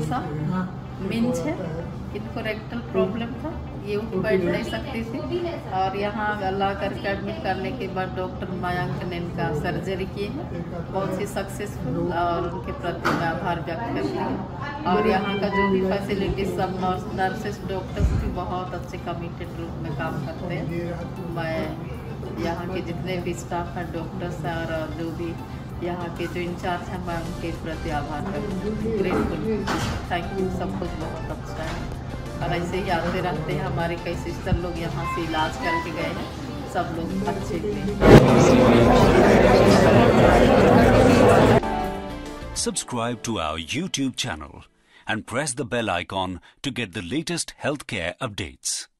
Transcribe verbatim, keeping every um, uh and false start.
सा मिंच है, इनको रेक्टल प्रॉब्लम था, ये उठ बैठ नहीं सकती थी। और यहाँ ला करके एडमिट करने के बाद डॉक्टर मयंक ने इनका सर्जरी की है, बहुत ही सक्सेसफुल, और उनके प्रति मैं आभार व्यक्त करती हूँ। और यहाँ का जो भी फैसिलिटीज सब नर्स नर्सेस डॉक्टर्स भी बहुत अच्छे कमिटेड रूप में काम करते हैं। मैं यहाँ के जितने भी स्टाफ हैं, डॉक्टर्स हैं, और जो भी यहाँ के जो इंचार्ज हैं, मैं उनके प्रति आभार करती हूँ, ग्रेटफुल, थैंक यू। सब कुछ बहुत अच्छा है, और ऐसे ही आते रहते हैं। हमारे कई सिस्टर लोग यहाँ से इलाज करके गए हैं, सब लोग अच्छे थे। Subscribe to our YouTube channel and press the bell icon to get the latest healthcare updates.